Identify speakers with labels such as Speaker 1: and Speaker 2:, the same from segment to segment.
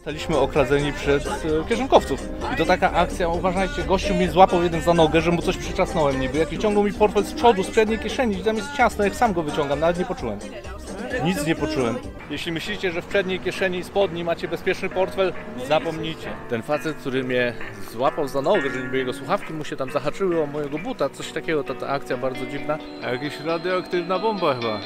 Speaker 1: Zostaliśmy okradzeni przez kieszonkowców. I to taka akcja, uważajcie, gościu mi złapał jeden za nogę, że mu coś przyczasnąłem niby. Jak wyciągnął mi portfel z przodu, z przedniej kieszeni, tam jest ciasno, jak sam go wyciągam, nawet nie poczułem. Nic nie poczułem. Jeśli myślicie, że w przedniej kieszeni spodni macie bezpieczny portfel, zapomnijcie. Ten facet, który mnie złapał za nogę, że niby jego słuchawki mu się tam zahaczyły o mojego buta, coś takiego, ta akcja bardzo dziwna. A jakaś radioaktywna bomba chyba.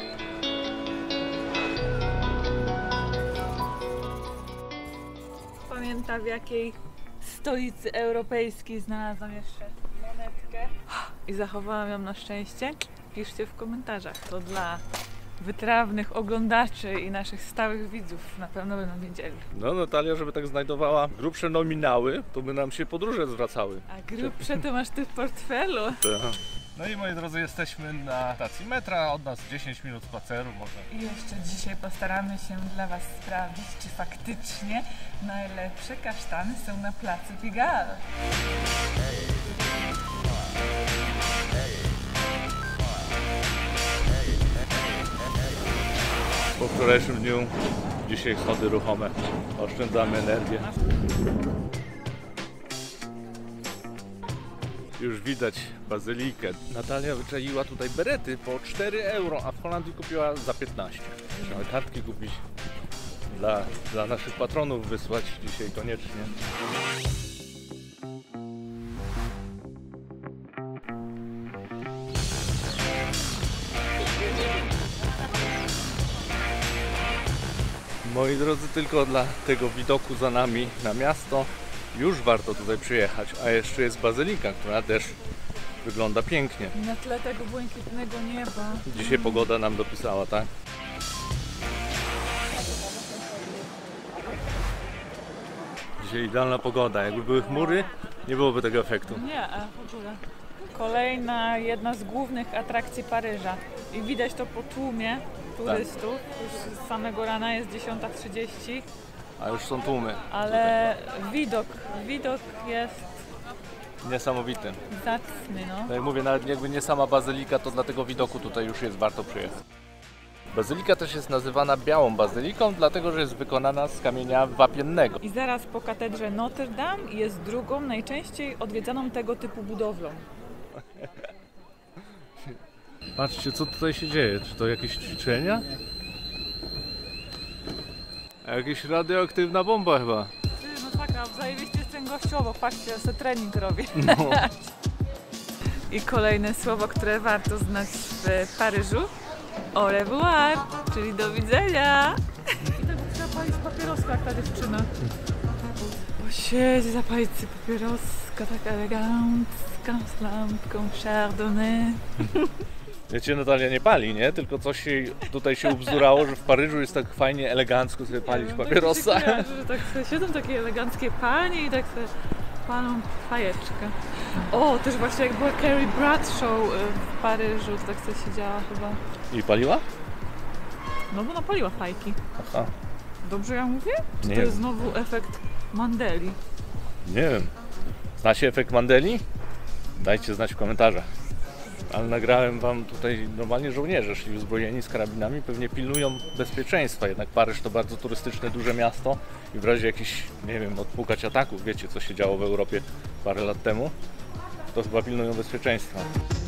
Speaker 2: Pamięta, w jakiej stolicy europejskiej znalazłam jeszcze monetkę i zachowałam ją na szczęście? Piszcie w komentarzach, to dla wytrawnych oglądaczy i naszych stałych widzów na pewno będą wiedzieli.
Speaker 1: No Natalia, żeby tak znajdowała grubsze nominały, to by nam się podróże zwracały.
Speaker 2: A grubsze to masz ty w portfelu.
Speaker 1: No i moi drodzy, jesteśmy na stacji metra, od nas 10 minut spaceru może.
Speaker 2: I jeszcze dzisiaj postaramy się dla Was sprawdzić, czy faktycznie najlepsze kasztany są na placu Pigalle.
Speaker 1: Po wczorajszym dniu, dzisiaj schody ruchome, oszczędzamy energię. Już widać bazylikę. Natalia wyczaiła tutaj berety po 4 euro, a w Holandii kupiła za 15. Trzeba kartki kupić dla naszych patronów, wysłać dzisiaj koniecznie. Moi drodzy, tylko dla tego widoku za nami na miasto już warto tutaj przyjechać, a jeszcze jest bazylika, która też wygląda pięknie.
Speaker 2: Na tle tego błękitnego nieba.
Speaker 1: Dzisiaj pogoda nam dopisała, tak? Dzisiaj idealna pogoda. Jakby były chmury, nie byłoby tego efektu.
Speaker 2: Nie, a w ogóle. Kolejna, jedna z głównych atrakcji Paryża. I widać to po tłumie turystów. Już z samego rana jest 10:30.
Speaker 1: A już są tłumy.
Speaker 2: Ale widok jest
Speaker 1: niesamowity.
Speaker 2: zacny, no.
Speaker 1: Tak jak mówię, nawet jakby nie sama bazylika, to dla tego widoku tutaj już jest warto przyjechać. Bazylika też jest nazywana białą bazyliką, dlatego że jest wykonana z kamienia wapiennego.
Speaker 2: I zaraz po katedrze Notre Dame jest drugą najczęściej odwiedzaną tego typu budowlą.
Speaker 1: Patrzcie, co tutaj się dzieje. Czy to jakieś ćwiczenia? Jakaś radioaktywna bomba chyba.
Speaker 2: No taka, zajebiście jest ten gościu obok. Patrzcie, ja sobie trening robię.
Speaker 1: No.
Speaker 2: I kolejne słowo, które warto znać w Paryżu. Au revoir, czyli do widzenia. I tak trzeba palić papieroska jak ta dziewczyna. Bo siedzi, zapalić sobie papieroska, tak elegancka, z lampką Chardonnay.
Speaker 1: Wiecie, Natalia nie pali, nie? Tylko coś tutaj się ubzdurało, że w Paryżu jest tak fajnie, elegancko sobie palić papierosa.
Speaker 2: Tak, że tak sobie siedzą takie eleganckie panie i tak sobie palą fajeczkę. O, też właśnie jak była Carrie Bradshaw w Paryżu, to tak sobie siedziała chyba.
Speaker 1: I paliła?
Speaker 2: No bo napaliła fajki.
Speaker 1: Aha.
Speaker 2: Dobrze ja mówię? Czy
Speaker 1: Nie
Speaker 2: to jest
Speaker 1: wiem.
Speaker 2: znowu efekt Mandeli?
Speaker 1: Nie wiem. Znacie efekt Mandeli? Dajcie znać w komentarzach. Ale nagrałem wam tutaj normalnie żołnierze szli uzbrojeni z karabinami, pewnie pilnują bezpieczeństwa, jednak Paryż to bardzo turystyczne, duże miasto i w razie jakichś, nie wiem, odpukać ataków, wiecie co się działo w Europie parę lat temu, to chyba pilnują bezpieczeństwa.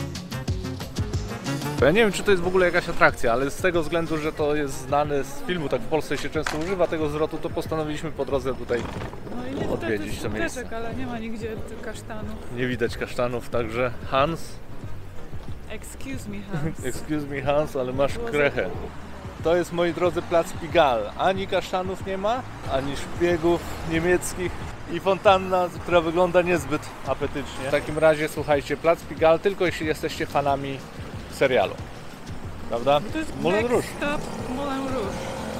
Speaker 1: Ja nie wiem, czy to jest w ogóle jakaś atrakcja, ale z tego względu, że to jest znane z filmu, tak w Polsce się często używa tego zwrotu, to postanowiliśmy po drodze tutaj
Speaker 2: No i
Speaker 1: odwiedzić to miejsce.
Speaker 2: ale nie ma nigdzie kasztanów.
Speaker 1: Nie widać kasztanów, także Hans,
Speaker 2: Excuse me, Hans.
Speaker 1: excuse me Hans, ale masz krechę. To jest, moi drodzy, plac Pigalle. Ani kasztanów nie ma, ani szpiegów niemieckich i fontanna, która wygląda niezbyt apetycznie. W takim razie, słuchajcie, plac Pigalle tylko jeśli jesteście fanami serialu. Prawda?
Speaker 2: To jest
Speaker 1: Moulin Rouge.
Speaker 2: Stop Moulin Rouge.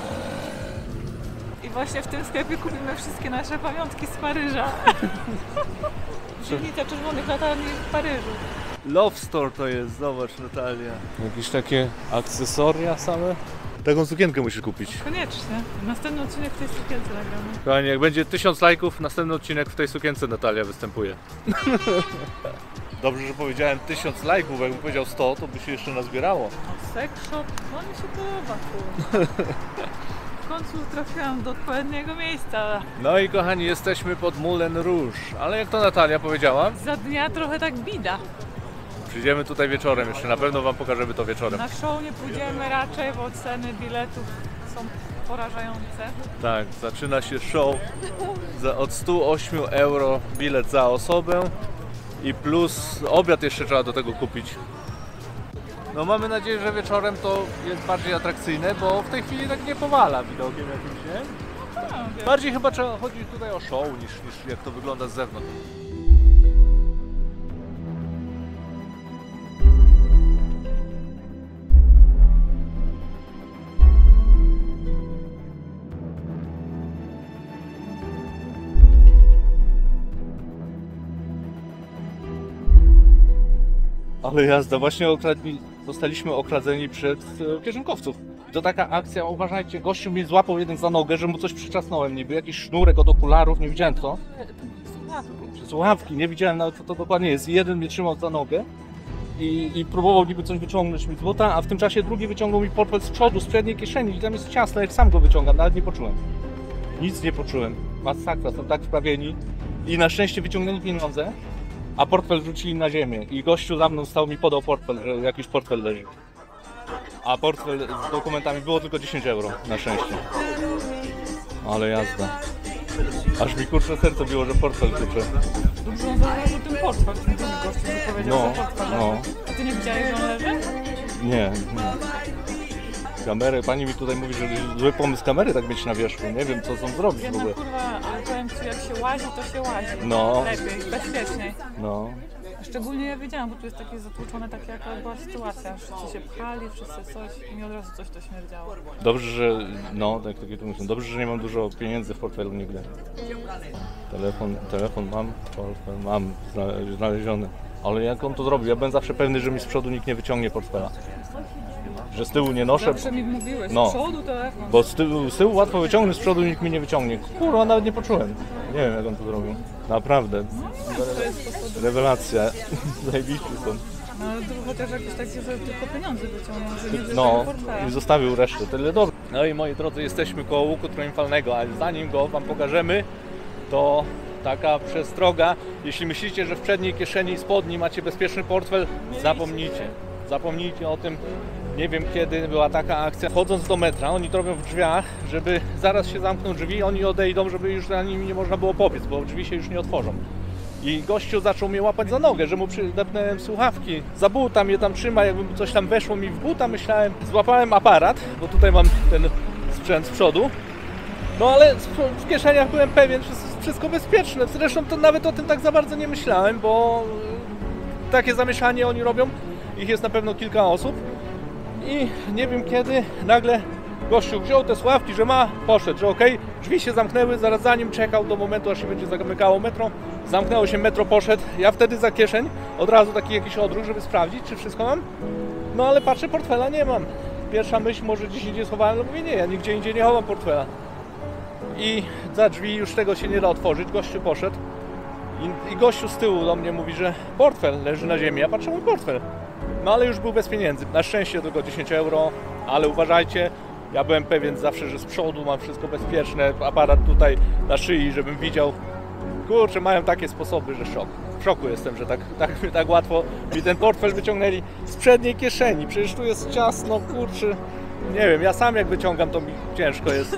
Speaker 2: I właśnie w tym sklepie kupimy wszystkie nasze pamiątki z Paryża. Dzielnica czerwonych latarni w Paryżu.
Speaker 1: Love Store to jest, zobacz Natalia. Jakieś takie akcesoria same? Taką sukienkę musisz kupić.
Speaker 2: Koniecznie. Następny odcinek w tej sukience nagramy.
Speaker 1: Kochani, jak będzie 1000 lajków, następny odcinek w tej sukience Natalia występuje. Dobrze, że powiedziałem 1000 lajków, bo jakbym powiedział 100, to by się jeszcze nazbierało.
Speaker 2: O, sex shop, no mi się podoba tu. końcu trafiłam do odpowiedniego miejsca.
Speaker 1: No i kochani, jesteśmy pod Moulin Rouge, ale jak to Natalia powiedziała,
Speaker 2: Za dnia trochę tak bida.
Speaker 1: przyjdziemy tutaj wieczorem, jeszcze na pewno wam pokażemy to wieczorem.
Speaker 2: Na show nie pójdziemy raczej, bo ceny biletów są porażające.
Speaker 1: Tak, zaczyna się show od 108 euro bilet za osobę i plus obiad jeszcze trzeba do tego kupić. No mamy nadzieję, że wieczorem to jest bardziej atrakcyjne, bo w tej chwili tak nie powala widokiem jakimś, nie?
Speaker 2: No,
Speaker 1: Bardziej chyba trzeba chodzić tutaj o show niż jak to wygląda z zewnątrz. Ale jazda, właśnie zostaliśmy okradzeni przez kieszonkowców. I to taka akcja, uważajcie, gościu mnie złapał jeden za nogę, że mu coś przyczasnąłem niby, jakiś sznurek od okularów, nie widziałem co. Przez ławki, nie widziałem nawet co to dokładnie jest. Jeden mnie trzymał za nogę i próbował niby coś wyciągnąć mi z buta, a w tym czasie drugi wyciągnął mi portfel z przodu, z przedniej kieszeni i tam jest ciasno, jak sam go wyciągam, nawet nie poczułem. Nic nie poczułem. Masakra, są tak wprawieni i na szczęście wyciągnęli pieniądze. A portfel rzucili na ziemię i gościu za mną stał, mi podał portfel, że jakiś portfel leży. A portfel z dokumentami było tylko 10 euro, na szczęście. Ale jazda. Aż mi kurczę serce biło, że portfel rzucę.
Speaker 2: Dobrze, on założył ten portfel, ten drugi gościu, co powiedział,
Speaker 1: No,
Speaker 2: że portfel.
Speaker 1: no.
Speaker 2: A ty nie widziałeś, że on leży?
Speaker 1: Nie. Kamery, pani mi tutaj mówi, że zły pomysł kamery tak mieć na wierzchu. Nie wiem co są zrobić w
Speaker 2: Jednak
Speaker 1: ogóle.
Speaker 2: kurwa, ale powiem ci, jak się łazi, to się łazi.
Speaker 1: No.
Speaker 2: Lepiej, bezpieczniej.
Speaker 1: No.
Speaker 2: Szczególnie ja wiedziałam, bo tu jest takie zatłuczone, takie jaka była sytuacja. Wszyscy się pchali, wszyscy coś i mi od razu coś to śmierdziało.
Speaker 1: Dobrze, że. No, takie tu myślę. Dobrze, że nie mam dużo pieniędzy w portfelu nigdy. Telefon mam, portfel mam znaleziony. Ale jak on to zrobił? Ja byłem zawsze pewny, że mi z przodu nikt nie wyciągnie portfela. Że z tyłu nie noszę.
Speaker 2: Zawsze mi mówiłeś,
Speaker 1: No.
Speaker 2: z przodu telefon.
Speaker 1: Bo z tyłu łatwo wyciągnąć, z przodu nikt mi nie wyciągnie. Kurwa, nawet nie poczułem. Nie wiem jak on to zrobił. Naprawdę.
Speaker 2: To jest sposób.
Speaker 1: Rewelacja. Zajebiści są.
Speaker 2: No ale tu chociaż jakieś takie, że tylko pieniądze wyciągnął, że nie
Speaker 1: No,
Speaker 2: wyciągnął portfela.
Speaker 1: i zostawił resztę. Tyle dobrze. No i moi drodzy, jesteśmy koło łuku triumfalnego, ale zanim go wam pokażemy, to taka przestroga. Jeśli myślicie, że w przedniej kieszeni spodni macie bezpieczny portfel, zapomnijcie. Zapomnijcie o tym. Nie wiem kiedy była taka akcja. Wchodząc do metra, oni to robią w drzwiach, żeby zaraz się zamkną drzwi, oni odejdą, żeby już za nimi nie można było pobiec, bo drzwi się już nie otworzą. I gościu zaczął mnie łapać za nogę, że mu przydepnąłem słuchawki. Za buta mnie tam trzyma, jakby coś tam weszło mi w buta, myślałem. Złapałem aparat, bo tutaj mam ten sprzęt z przodu. No ale w kieszeniach byłem pewien, że jest wszystko bezpieczne. Zresztą to nawet o tym tak za bardzo nie myślałem, bo takie zamieszanie oni robią. Ich jest na pewno kilka osób. I nie wiem kiedy nagle gościu wziął te słuchawki, że ma, poszedł, że okej, drzwi się zamknęły, zaraz za nim czekał do momentu, aż się będzie zamykało metro. Zamknęło się metro, poszedł, ja wtedy za kieszeń, od razu taki jakiś odruch, żeby sprawdzić, czy wszystko mam. No ale patrzę, portfela nie mam. Pierwsza myśl, może gdzieś indziej schowałem, ale mówię nie, ja nigdzie indziej nie chowam portfela. I za drzwi już tego się nie da otworzyć, gościu poszedł. I gościu z tyłu do mnie mówi, że portfel leży na ziemi, ja patrzę, mój portfel. No ale już był bez pieniędzy, na szczęście tylko 10 euro, ale uważajcie, ja byłem pewien zawsze, że z przodu mam wszystko bezpieczne, aparat tutaj na szyi, żebym widział. Kurczę, mają takie sposoby, że szok. W szoku jestem, że tak łatwo mi ten portfel wyciągnęli z przedniej kieszeni, przecież tu jest ciasno, kurczę. Nie wiem, ja sam jak wyciągam, to mi ciężko jest.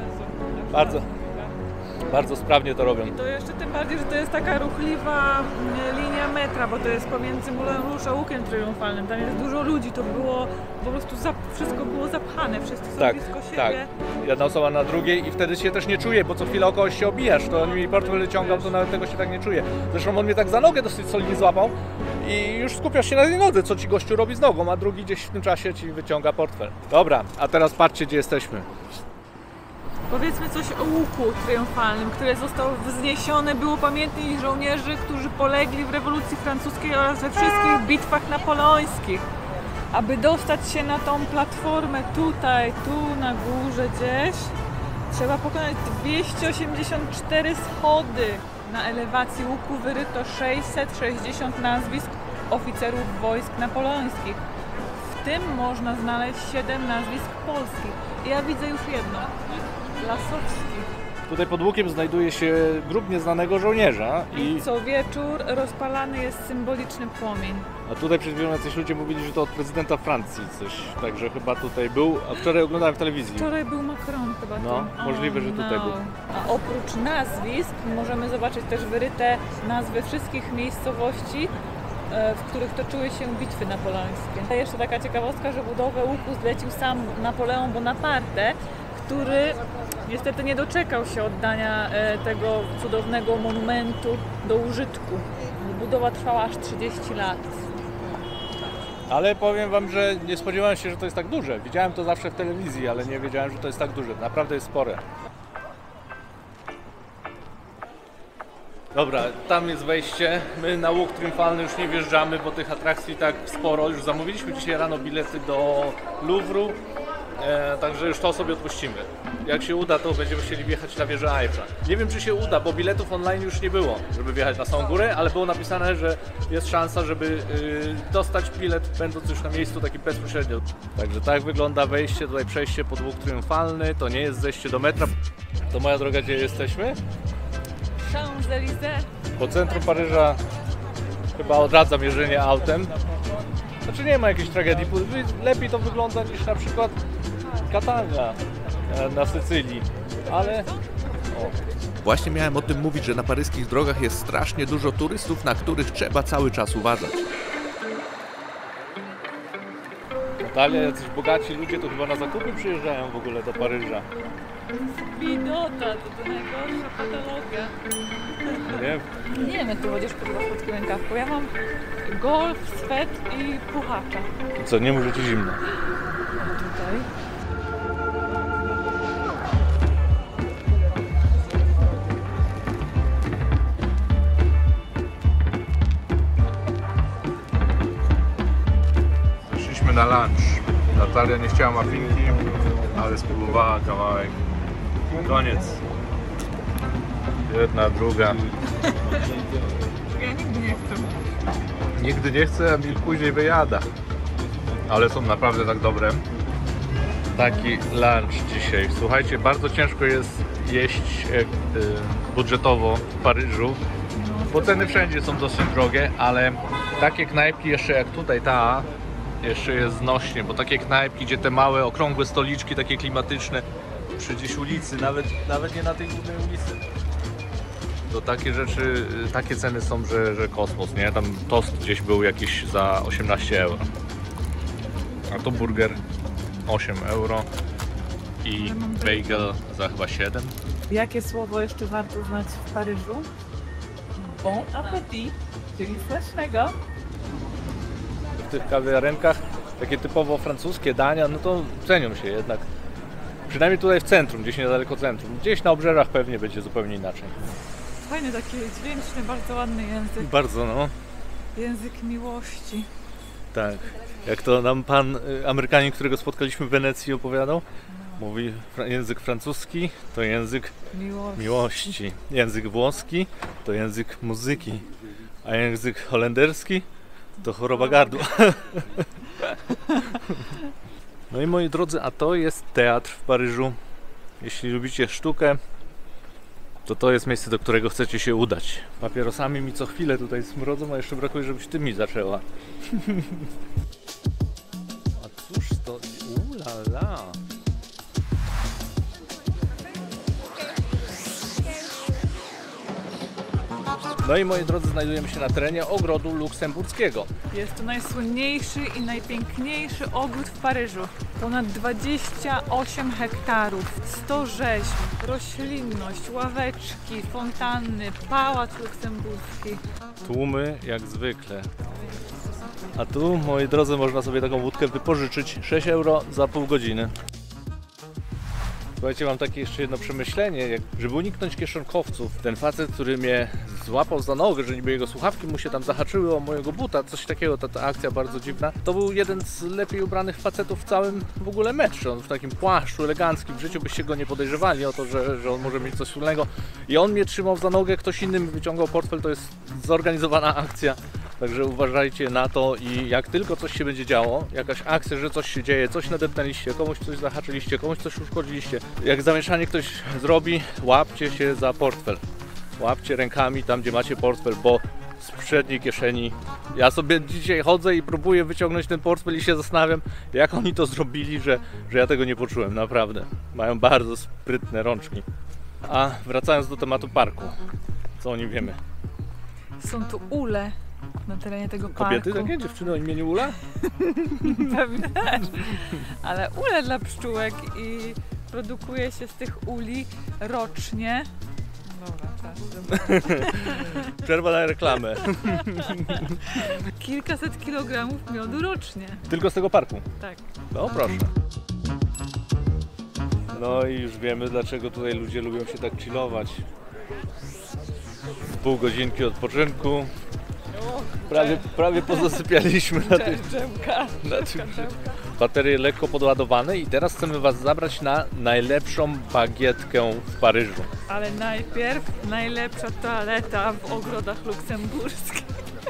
Speaker 1: Bardzo sprawnie to robią.
Speaker 2: I to jeszcze tym bardziej, że to jest taka ruchliwa linia metra, bo to jest pomiędzy Moulin Rouge a łukiem triumfalnym. Tam jest dużo ludzi, to było po prostu wszystko było zapchane, wszyscy są blisko siebie.
Speaker 1: Tak. Jedna osoba na drugiej i wtedy się też nie czuje, bo co chwilę o kogoś się obijasz, to on mi portfel wyciągał, to nawet tego się tak nie czuje. Zresztą on mnie tak za nogę dosyć solidnie złapał i już skupiasz się na tej nodze, co ci gościu robi z nogą, a drugi gdzieś w tym czasie ci wyciąga portfel. Dobra, a teraz patrzcie, gdzie jesteśmy.
Speaker 2: Powiedzmy coś o łuku triumfalnym, które zostało wzniesione, było pamiętnik żołnierzy, którzy polegli w rewolucji francuskiej oraz we wszystkich bitwach napoleońskich. Aby dostać się na tą platformę tutaj, tu na górze gdzieś, trzeba pokonać 284 schody. Na elewacji łuku wyryto 660 nazwisk oficerów wojsk napoleońskich. W tym można znaleźć 7 nazwisk polskich. I ja widzę już jedno. Lasowski.
Speaker 1: Tutaj pod łukiem znajduje się grób nieznanego żołnierza
Speaker 2: I co wieczór rozpalany jest symboliczny płomień.
Speaker 1: a tutaj przed chwilą jacyś ludzie mówili, że to od prezydenta Francji coś, także chyba tutaj był, a wczoraj oglądałem w telewizji.
Speaker 2: Wczoraj był Macron chyba tu.
Speaker 1: No, możliwe, że tutaj był.
Speaker 2: A oprócz nazwisk możemy zobaczyć też wyryte nazwy wszystkich miejscowości, w których toczyły się bitwy napoleońskie. Jeszcze taka ciekawostka, że budowę łuku zlecił sam Napoleon Bonaparte, który niestety nie doczekał się oddania tego cudownego monumentu do użytku. Budowa trwała aż 30 lat.
Speaker 1: Ale powiem wam, że nie spodziewałem się, że to jest tak duże. Widziałem to zawsze w telewizji, ale nie wiedziałem, że to jest tak duże. Naprawdę jest spore. Dobra, tam jest wejście. My na łuk triumfalny już nie wjeżdżamy, bo tych atrakcji tak sporo. Już zamówiliśmy dzisiaj rano bilety do Louvru, także już to sobie odpuścimy. Jak się uda, to będziemy chcieli wjechać na wieżę Eiffla. Nie wiem, czy się uda, bo biletów online już nie było, żeby wjechać na samą górę, ale było napisane, że jest szansa, żeby dostać bilet, będąc już na miejscu takim bezpośrednio. Także tak wygląda wejście, tutaj przejście pod łuk triumfalny. To nie jest zejście do metra. To moja droga, gdzie jesteśmy?
Speaker 2: Champs-Élysées.
Speaker 1: Po centrum Paryża chyba odradzam jeżdżenie autem. Znaczy nie ma jakiejś tragedii. Lepiej to wygląda niż na przykład Catania na Sycylii, ale...
Speaker 3: Właśnie miałem o tym mówić, że na paryskich drogach jest strasznie dużo turystów, na których trzeba cały czas uważać.
Speaker 1: Natalia, jacyś bogaci ludzie to chyba na zakupy przyjeżdżają w ogóle do Paryża.
Speaker 2: Widota, to najgorsza patologia.
Speaker 1: Nie?
Speaker 2: Nie wiem, jak tu chodzisz po krótkim rękawku. Ja mam golf, swet i puchacza.
Speaker 1: Co, nie może ci zimno?
Speaker 2: Tutaj.
Speaker 4: Szliśmy na lunch. Natalia nie chciała muffinki, ale spróbowała kawałek. Koniec. Jedna, druga.
Speaker 2: Ja nigdy nie chcę.
Speaker 4: Nigdy nie chcę, a mi później wyjada. Ale są naprawdę tak dobre.
Speaker 1: Taki lunch dzisiaj. Słuchajcie, bardzo ciężko jest jeść budżetowo w Paryżu, bo ceny wszędzie są dosyć drogie, ale takie knajpki jeszcze jak tutaj ta, jeszcze jest znośnie, bo takie knajpki, gdzie te małe, okrągłe stoliczki, takie klimatyczne, przy gdzieś ulicy, nawet nie na tej głównej ulicy, to takie rzeczy, takie ceny są, że kosmos, nie? Tam tost gdzieś był jakiś za 18 euro, a tu burger 8 euro i bagel za chyba 7.
Speaker 2: Jakie słowo jeszcze warto znać w Paryżu? Bon appétit, czyli smacznego.
Speaker 1: W tych kawiarenkach takie typowo francuskie dania, no to cenią się jednak. Przynajmniej tutaj w centrum, gdzieś niedaleko centrum. Gdzieś na obrzeżach pewnie będzie zupełnie inaczej.
Speaker 2: Fajny, taki dźwięczny, bardzo ładny język.
Speaker 1: Bardzo, no.
Speaker 2: Język miłości.
Speaker 1: Tak. Jak to nam pan Amerykanin, którego spotkaliśmy w Wenecji, opowiadał. Mówi, język francuski to język miłości. Język włoski to język muzyki. A język holenderski to choroba gardła. No i moi drodzy, a to jest teatr w Paryżu. Jeśli lubicie sztukę, to jest miejsce, do którego chcecie się udać. Papierosami mi co chwilę tutaj smrodzą, a jeszcze brakuje, żebyś ty mi zaczęła. A cóż to... Ulala! No i moi drodzy, znajdujemy się na terenie Ogrodu Luksemburskiego.
Speaker 2: Jest to najsłynniejszy i najpiękniejszy ogród w Paryżu. Ponad 28 hektarów, 100 rzeźb, roślinność, ławeczki, fontanny, pałac luksemburski.
Speaker 1: Tłumy jak zwykle. A tu, moi drodzy, można sobie taką wódkę wypożyczyć. 6 euro za pół godziny. Słuchajcie, mam takie jeszcze jedno przemyślenie, żeby uniknąć kieszonkowców. Ten facet, który mnie złapał za nogę, że niby jego słuchawki mu się tam zahaczyły o mojego buta, coś takiego, ta akcja bardzo dziwna. To był jeden z lepiej ubranych facetów w całym w ogóle metrze. On w takim płaszczu eleganckim, w życiu byście go nie podejrzewali o to, że on może mieć coś wspólnego. I on mnie trzymał za nogę, ktoś inny mi wyciągał portfel, to jest zorganizowana akcja. Także uważajcie na to i jak tylko coś się będzie działo, jakaś akcja, że coś się dzieje, coś nadepnęliście, komuś coś zahaczyliście, komuś coś uszkodziliście, jak zamieszanie ktoś zrobi, łapcie się za portfel. Łapcie rękami tam, gdzie macie portfel, bo z przedniej kieszeni. Ja sobie dzisiaj chodzę i próbuję wyciągnąć ten portfel i się zastanawiam, jak oni to zrobili, że ja tego nie poczułem, naprawdę. Mają bardzo sprytne rączki. A wracając do tematu parku, co o nim wiemy?
Speaker 2: Są tu ule na terenie tego parku.
Speaker 1: Kobiety takie? Dziewczyny o imieniu Ula?
Speaker 2: Pewnie też. Ale ule dla pszczółek i produkuje się z tych uli rocznie. Dobra,
Speaker 1: Przerwa na reklamę.
Speaker 2: kilkaset kilogramów miodu rocznie.
Speaker 1: Tylko z tego parku?
Speaker 2: Tak.
Speaker 1: No proszę. No i już wiemy, dlaczego tutaj ludzie lubią się tak chillować. Pół godzinki odpoczynku. Prawie pozasypialiśmy na tym. Baterie lekko podładowane i teraz chcemy Was zabrać na najlepszą bagietkę w Paryżu.
Speaker 2: Ale najpierw najlepsza toaleta w ogrodach luksemburskich.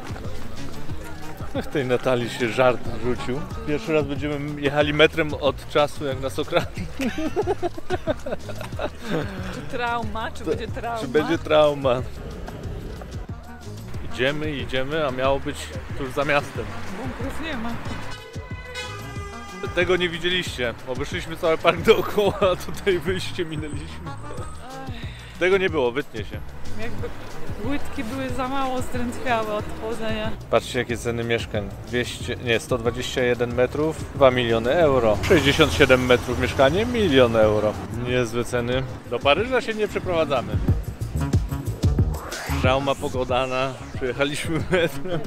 Speaker 1: W tej Natalii się żart rzucił. Pierwszy raz będziemy jechali metrem od czasu, jak nas okradli.
Speaker 2: Czy trauma? Czy będzie trauma?
Speaker 1: Czy będzie trauma? Idziemy, a miało być tuż za miastem.
Speaker 2: Bunkrów nie ma.
Speaker 1: Tego nie widzieliście. Obeszliśmy cały park dookoła, a tutaj wyjście minęliśmy. Tego nie było, wytnie się.
Speaker 2: Jakby płytki były za mało zdrętwiałe od położenia.
Speaker 1: Patrzcie, jakie ceny mieszkań. 121 metrów, 2 miliony euro. 67 metrów mieszkanie, 1 milion euro. Niezłe ceny. Do Paryża się nie przeprowadzamy. Trauma pogodana. Przyjechaliśmy metrem.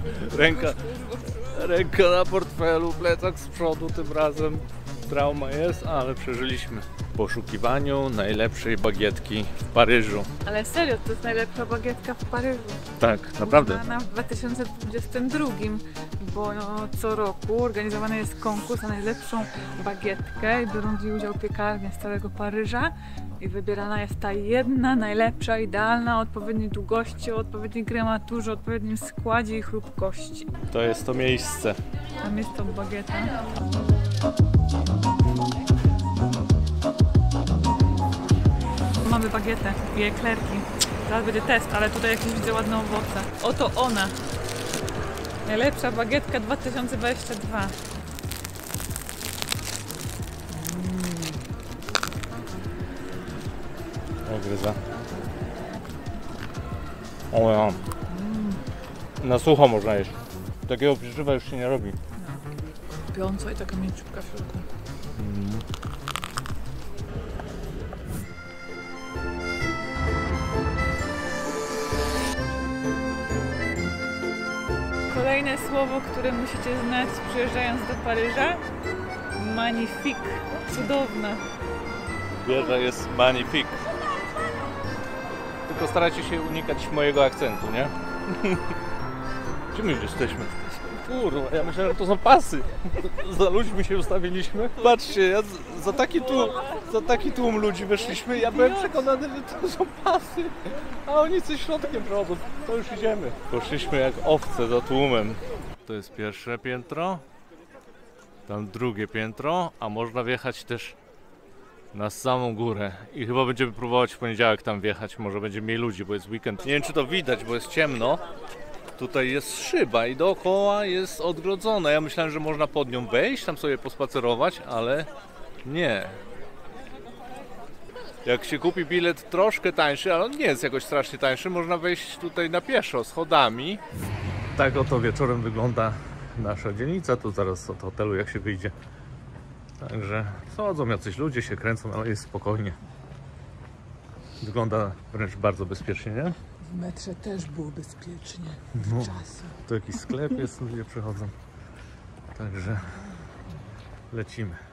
Speaker 1: Ręka na portfelu, plecak z przodu tym razem. Trauma jest, ale przeżyliśmy. W poszukiwaniu najlepszej bagietki w Paryżu.
Speaker 2: Ale serio, to jest najlepsza bagietka w Paryżu.
Speaker 1: Tak, naprawdę.
Speaker 2: Uznana w 2022, bo co roku organizowany jest konkurs na najlepszą bagietkę i biorą w niej udział piekarnie z całego Paryża i wybierana jest ta jedna, najlepsza, idealna, o odpowiedniej długości, o odpowiedniej gramaturze, o odpowiednim składzie i chrupkości.
Speaker 1: To jest to miejsce.
Speaker 2: Tam jest to bagieta. Mamy bagietę i eklerki. Zaraz będzie test, ale tutaj jakieś widzę ładne owoce. Oto ona. Najlepsza bagietka 2022.
Speaker 1: Gryza. O ja. Na sucho można jeść. Takiego pieczywa już się nie robi.
Speaker 2: Piąco i taka mięciutka w środku. Kolejne słowo, które musicie znać przyjeżdżając do Paryża. Magnifique. Cudowna.
Speaker 1: Wieża jest magnifique. Tylko starajcie się unikać mojego akcentu, nie? Gdzie my już jesteśmy? Kurwa, ja myślałem, że to są pasy. Za ludźmi się ustawiliśmy. Patrzcie, ja za taki tłum ludzi weszliśmy. Ja byłem przekonany, że to są pasy. A oni coś środkiem prowadzą. To już idziemy. Poszliśmy jak owce za tłumem. To jest pierwsze piętro. Tam drugie piętro. A można wjechać też na samą górę. I chyba będziemy próbować w poniedziałek tam wjechać. Może będzie mniej ludzi, bo jest weekend. Nie wiem, czy to widać, bo jest ciemno. Tutaj jest szyba i dookoła jest odgrodzona. Ja myślałem, że można pod nią wejść, tam sobie pospacerować, ale nie. Jak się kupi bilet troszkę tańszy, ale on nie jest jakoś strasznie tańszy, można wejść tutaj na pieszo, schodami. Tak oto wieczorem wygląda nasza dzielnica, tu zaraz od hotelu jak się wyjdzie. Także chodzą jacyś ludzie, się kręcą, ale jest spokojnie. Wygląda wręcz bardzo bezpiecznie, nie?
Speaker 5: W metrze też było bezpiecznie czasem.
Speaker 1: Tu jakiś sklep jest, ludzie przychodzą. Także lecimy.